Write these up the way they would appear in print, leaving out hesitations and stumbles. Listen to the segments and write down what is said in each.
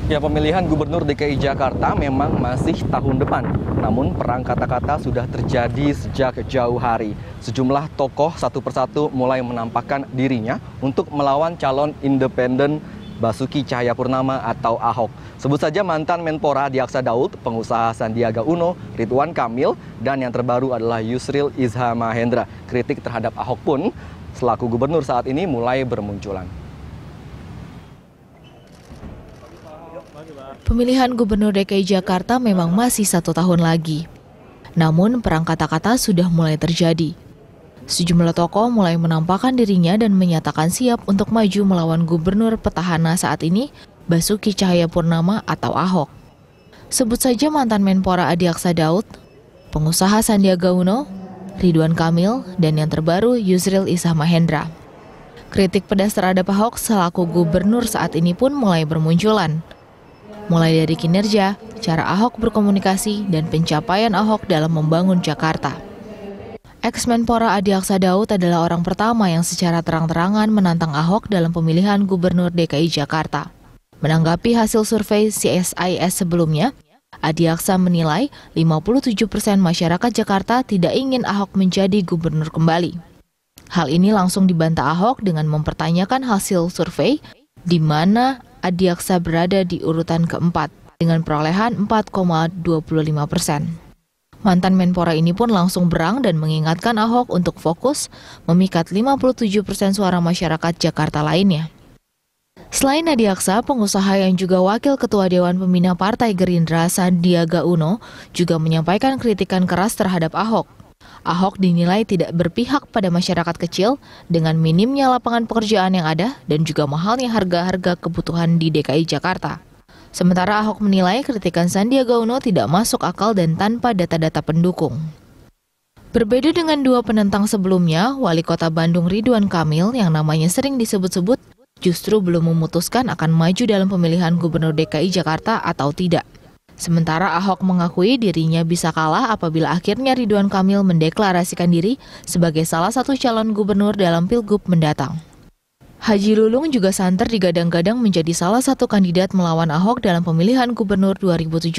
Ya, pemilihan Gubernur DKI Jakarta memang masih tahun depan. Namun perang kata-kata sudah terjadi sejak jauh hari. Sejumlah tokoh satu persatu mulai menampakkan dirinya untuk melawan calon independen Basuki Cahayapurnama atau Ahok. Sebut saja mantan Menpora Adiaksa Daud, pengusaha Sandiaga Uno, Ridwan Kamil, dan yang terbaru adalah Yusril Iza Mahendra. Kritik terhadap Ahok pun selaku gubernur saat ini mulai bermunculan. Pemilihan Gubernur DKI Jakarta memang masih 1 tahun lagi. Namun perang kata-kata sudah mulai terjadi. Sejumlah tokoh mulai menampakkan dirinya dan menyatakan siap untuk maju melawan gubernur petahana saat ini, Basuki Cahayapurnama atau Ahok. Sebut saja mantan Menpora Adiaksa Daud, pengusaha Sandiaga Uno, Ridwan Kamil, dan yang terbaru Yusril Iza Mahendra. Kritik pedas terhadap Ahok selaku gubernur saat ini pun mulai bermunculan. Mulai dari kinerja, cara Ahok berkomunikasi, dan pencapaian Ahok dalam membangun Jakarta. Ex-Menpora Adiaksa Daud adalah orang pertama yang secara terang-terangan menantang Ahok dalam pemilihan Gubernur DKI Jakarta. Menanggapi hasil survei CSIS sebelumnya, Adiaksa menilai 57% masyarakat Jakarta tidak ingin Ahok menjadi gubernur kembali. Hal ini langsung dibantah Ahok dengan mempertanyakan hasil survei, di mana Adiaksa berada di urutan keempat dengan perolehan 4,25%. Mantan Menpora ini pun langsung berang dan mengingatkan Ahok untuk fokus memikat 57% suara masyarakat Jakarta lainnya. Selain Adiaksa, pengusaha yang juga Wakil Ketua Dewan Pembina Partai Gerindra Sandiaga Uno juga menyampaikan kritikan keras terhadap Ahok. Ahok dinilai tidak berpihak pada masyarakat kecil dengan minimnya lapangan pekerjaan yang ada dan juga mahalnya harga-harga kebutuhan di DKI Jakarta. Sementara Ahok menilai kritikan Sandiaga Uno tidak masuk akal dan tanpa data-data pendukung. Berbeda dengan dua penentang sebelumnya, Wali Kota Bandung Ridwan Kamil yang namanya sering disebut-sebut justru belum memutuskan akan maju dalam pemilihan Gubernur DKI Jakarta atau tidak. Sementara Ahok mengakui dirinya bisa kalah apabila akhirnya Ridwan Kamil mendeklarasikan diri sebagai salah satu calon gubernur dalam Pilgub mendatang. Haji Lulung juga santer digadang-gadang menjadi salah satu kandidat melawan Ahok dalam pemilihan gubernur 2017.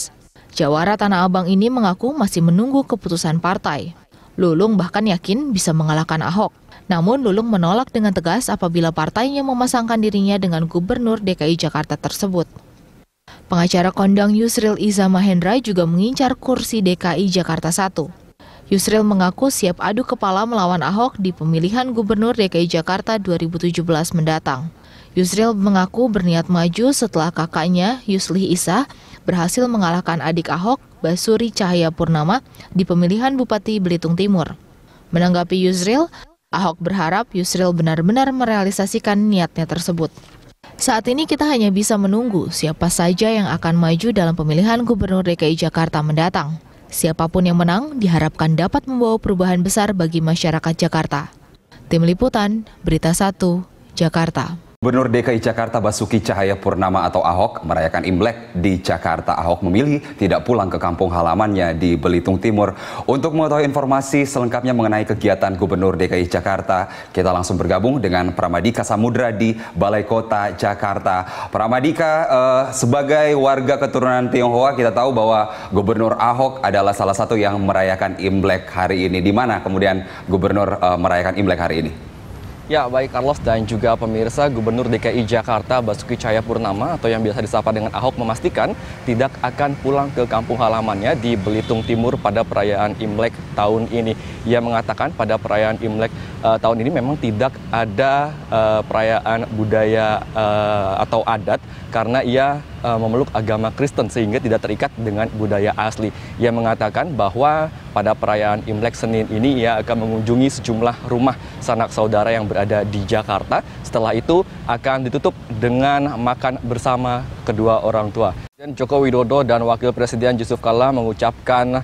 Jawara Tanah Abang ini mengaku masih menunggu keputusan partai. Lulung bahkan yakin bisa mengalahkan Ahok. Namun Lulung menolak dengan tegas apabila partainya memasangkan dirinya dengan gubernur DKI Jakarta tersebut. Pengacara kondang Yusril Iza Mahendra juga mengincar kursi DKI Jakarta 1. Yusril mengaku siap adu kepala melawan Ahok di pemilihan Gubernur DKI Jakarta 2017 mendatang. Yusril mengaku berniat maju setelah kakaknya, Yusli Iza, berhasil mengalahkan adik Ahok, Basuki Cahayapurnama, di pemilihan Bupati Belitung Timur. Menanggapi Yusril, Ahok berharap Yusril benar-benar merealisasikan niatnya tersebut. Saat ini kita hanya bisa menunggu siapa saja yang akan maju dalam pemilihan Gubernur DKI Jakarta mendatang. Siapapun yang menang diharapkan dapat membawa perubahan besar bagi masyarakat Jakarta. Tim Liputan, Berita 1, Jakarta. Gubernur DKI Jakarta Basuki Cahayapurnama atau Ahok merayakan Imlek di Jakarta. Ahok memilih tidak pulang ke kampung halamannya di Belitung Timur. Untuk mengetahui informasi selengkapnya mengenai kegiatan Gubernur DKI Jakarta, kita langsung bergabung dengan Pramadika Samudra di Balai Kota Jakarta. Pramadika, sebagai warga keturunan Tionghoa, kita tahu bahwa Gubernur Ahok adalah salah satu yang merayakan Imlek hari ini. Di mana kemudian Gubernur merayakan Imlek hari ini? Ya, baik Carlos dan juga pemirsa, Gubernur DKI Jakarta Basuki Cahayapurnama atau yang biasa disapa dengan Ahok memastikan tidak akan pulang ke kampung halamannya di Belitung Timur pada perayaan Imlek tahun ini. Ia mengatakan pada perayaan Imlek tahun ini memang tidak ada perayaan budaya atau adat karena ia memeluk agama Kristen sehingga tidak terikat dengan budaya asli. Ia mengatakan bahwa pada perayaan Imlek Senin ini ia akan mengunjungi sejumlah rumah sanak saudara yang berada di Jakarta. Setelah itu akan ditutup dengan makan bersama kedua orang tua. Presiden Joko Widodo dan Wakil Presiden Yusuf Kala mengucapkan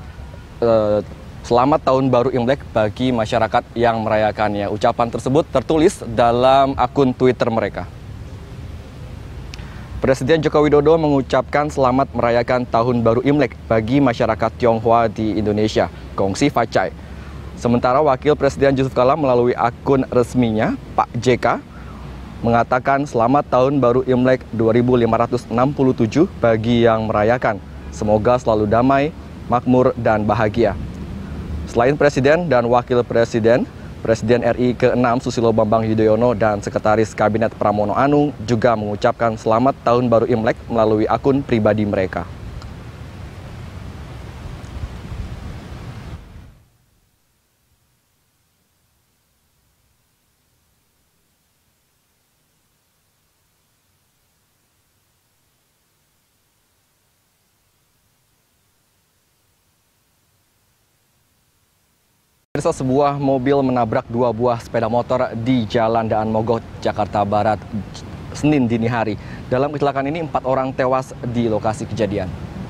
selamat tahun baru Imlek bagi masyarakat yang merayakannya. Ucapan tersebut tertulis dalam akun Twitter mereka. Presiden Joko Widodo mengucapkan selamat merayakan Tahun Baru Imlek bagi masyarakat Tionghoa di Indonesia, Kongsi Facai. Sementara Wakil Presiden Yusuf Kala melalui akun resminya, Pak JK, mengatakan selamat tahun baru Imlek 2567 bagi yang merayakan. Semoga selalu damai, makmur, dan bahagia. Selain Presiden dan Wakil Presiden, Presiden RI ke-6 Susilo Bambang Yudhoyono dan Sekretaris Kabinet Pramono Anung juga mengucapkan selamat tahun baru Imlek melalui akun pribadi mereka. Sebuah mobil menabrak dua buah sepeda motor di Jalan Daan Mogot, Jakarta Barat, Senin dini hari. Dalam kecelakaan ini 4 orang tewas di lokasi kejadian.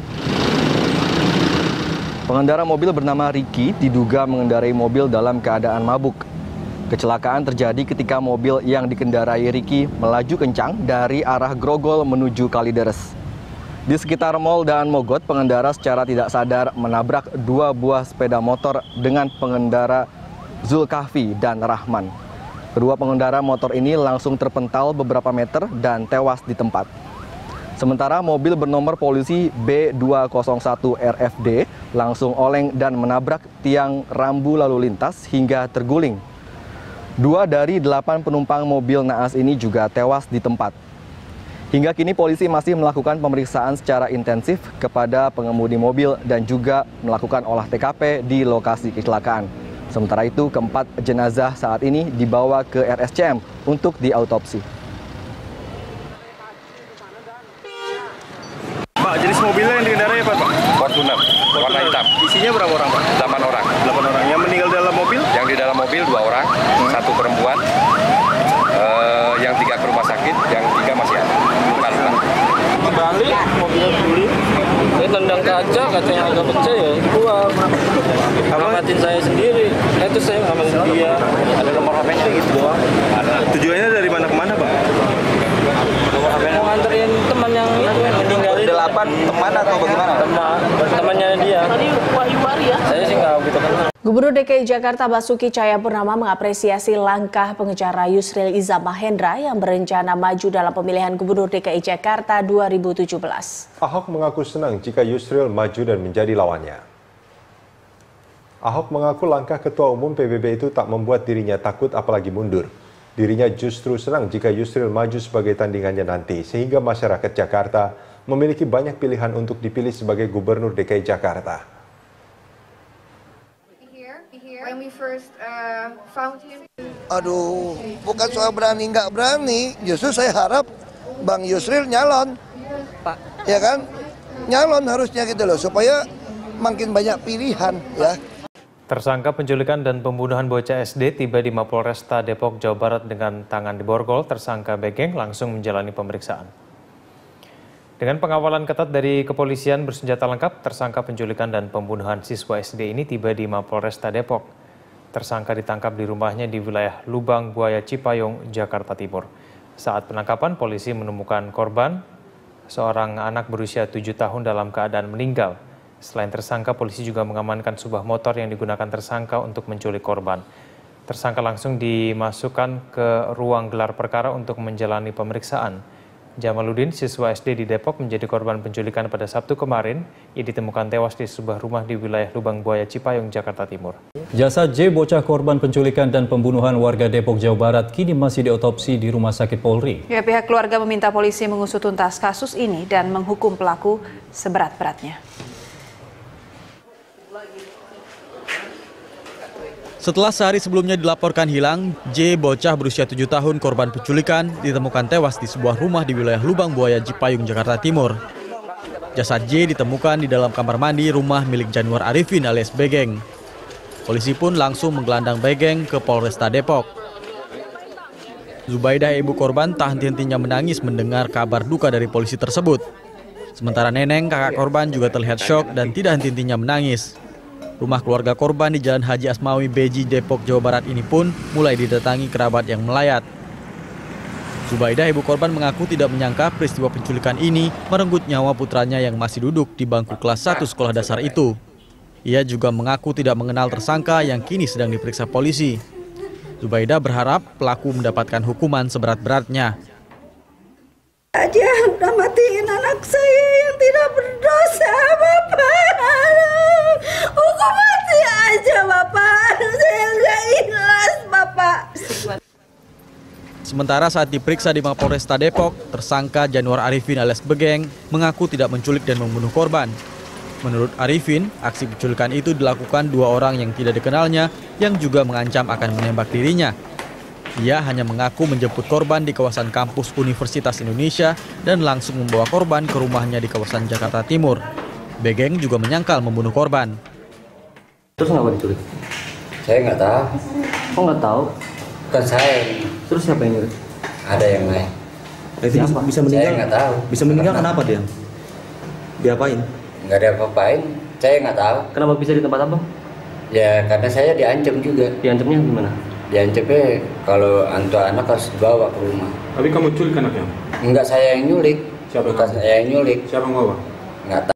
Pengendara mobil bernama Ricky diduga mengendarai mobil dalam keadaan mabuk. Kecelakaan terjadi ketika mobil yang dikendarai Ricky melaju kencang dari arah Grogol menuju Kalideres. Di sekitar Mall Daan Mogot, pengendara secara tidak sadar menabrak 2 buah sepeda motor dengan pengendara Zulkafli dan Rahman. Kedua pengendara motor ini langsung terpental beberapa meter dan tewas di tempat. Sementara mobil bernomor polisi B201 RFD langsung oleng dan menabrak tiang rambu lalu lintas hingga terguling. 2 dari 8 penumpang mobil naas ini juga tewas di tempat. Hingga kini polisi masih melakukan pemeriksaan secara intensif kepada pengemudi mobil dan juga melakukan olah TKP di lokasi kecelakaan. Sementara itu, keempat jenazah saat ini dibawa ke RSCM untuk diautopsi. Pak, jenis mobilnya yang dikendarai apa, Pak? Fortuner, warna hitam. Isinya berapa orang, Pak? 8 orang. 8 orang. Yang meninggal dalam mobil? Yang di dalam mobil 2 orang, 1 perempuan, yang 3 ke rumah sakit, yang 3 masih ada. Kembali, mobilnya beli. Saya tendang kacanya agak pecah ya, keluar. Ngamatin saya sendiri. Itu saya ngamatin dia. Ada nomor HP-nya gitu doang. Tujuannya dari mana ke mana, Pak? Mau nganterin teman yang itu meninggal. 8 teman atau bagaimana? Temannya dia. Saya sih nggak gitu kenal. Gubernur DKI Jakarta Basuki Cahayapurnama mengapresiasi langkah pengecara Yusril Iza Mahendra yang berencana maju dalam pemilihan Gubernur DKI Jakarta 2017. Ahok mengaku senang jika Yusril maju dan menjadi lawannya. Ahok mengaku langkah Ketua Umum PBB itu tak membuat dirinya takut apalagi mundur. Dirinya justru senang jika Yusril maju sebagai tandingannya nanti, sehingga masyarakat Jakarta memiliki banyak pilihan untuk dipilih sebagai Gubernur DKI Jakarta. Aduh, bukan soal berani nggak berani, justru saya harap Bang Yusril nyalon, Pak. Ya kan, nyalon harusnya gitu loh, supaya makin banyak pilihan ya. Tersangka penculikan dan pembunuhan bocah SD tiba di Mapolresta Depok, Jawa Barat dengan tangan diborgol. Tersangka Begeng langsung menjalani pemeriksaan. Dengan pengawalan ketat dari kepolisian bersenjata lengkap, tersangka penculikan dan pembunuhan siswa SD ini tiba di Mapolresta Depok. Tersangka ditangkap di rumahnya di wilayah Lubang Buaya Cipayung, Jakarta Timur. Saat penangkapan, polisi menemukan korban, seorang anak berusia 7 tahun dalam keadaan meninggal. Selain tersangka, polisi juga mengamankan sebuah motor yang digunakan tersangka untuk menculik korban. Tersangka langsung dimasukkan ke ruang gelar perkara untuk menjalani pemeriksaan. Jamaluddin, siswa SD di Depok, menjadi korban penculikan pada Sabtu kemarin. Ia ditemukan tewas di sebuah rumah di wilayah Lubang Buaya Cipayung, Jakarta Timur. Jasad J, bocah korban penculikan dan pembunuhan warga Depok, Jawa Barat, kini masih diotopsi di Rumah Sakit Polri. Ya, pihak keluarga meminta polisi mengusut tuntas kasus ini dan menghukum pelaku seberat-beratnya. Setelah sehari sebelumnya dilaporkan hilang, J, bocah berusia 7 tahun korban penculikan, ditemukan tewas di sebuah rumah di wilayah Lubang Buaya Cipayung, Jakarta Timur. Jasad J ditemukan di dalam kamar mandi rumah milik Januar Arifin alias Begeng. Polisi pun langsung menggelandang Begeng ke Polresta Depok. Zubaidah, ibu korban, tak henti-hentinya menangis mendengar kabar duka dari polisi tersebut. Sementara Neneng, kakak korban, juga terlihat syok dan tidak henti-hentinya menangis. Rumah keluarga korban di Jalan Haji Asmawi, Beji, Depok, Jawa Barat ini pun mulai didatangi kerabat yang melayat. Zubaidah, ibu korban, mengaku tidak menyangka peristiwa penculikan ini merenggut nyawa putranya yang masih duduk di bangku kelas 1 sekolah dasar itu. Ia juga mengaku tidak mengenal tersangka yang kini sedang diperiksa polisi. Zubaidah berharap pelaku mendapatkan hukuman seberat-beratnya. Aja udah matiin anak saya yang tidak berdosa, Bapak. Hukum mati aja, Bapak. Saya nggak ikhlas, Bapak. Sementara saat diperiksa di Mapolresta Depok, tersangka Januar Arifin alias Begeng mengaku tidak menculik dan membunuh korban. Menurut Arifin, aksi penculikan itu dilakukan dua orang yang tidak dikenalnya yang juga mengancam akan menembak dirinya. Ia hanya mengaku menjemput korban di kawasan kampus Universitas Indonesia dan langsung membawa korban ke rumahnya di kawasan Jakarta Timur. Begeng juga menyangkal membunuh korban. Terus kenapa diculik? Saya nggak tahu. Kok nggak tahu? Bukan saya. Terus siapa yang nyulik? Ada yang lain. Bisa meninggal? Saya nggak tahu. Bisa meninggal kenapa dia? Diapain? Nggak ada apa-apain. Saya nggak tahu. Kenapa bisa di tempat abang? Ya karena saya diancam juga. Diancamnya gimana? Diancamnya kalau anak harus dibawa ke rumah. Tapi kamu culik anaknya? Enggak, saya yang nyulik. Siapa? Bukan saya yang nyulik. Siapa yang bawa? Nggak tahu.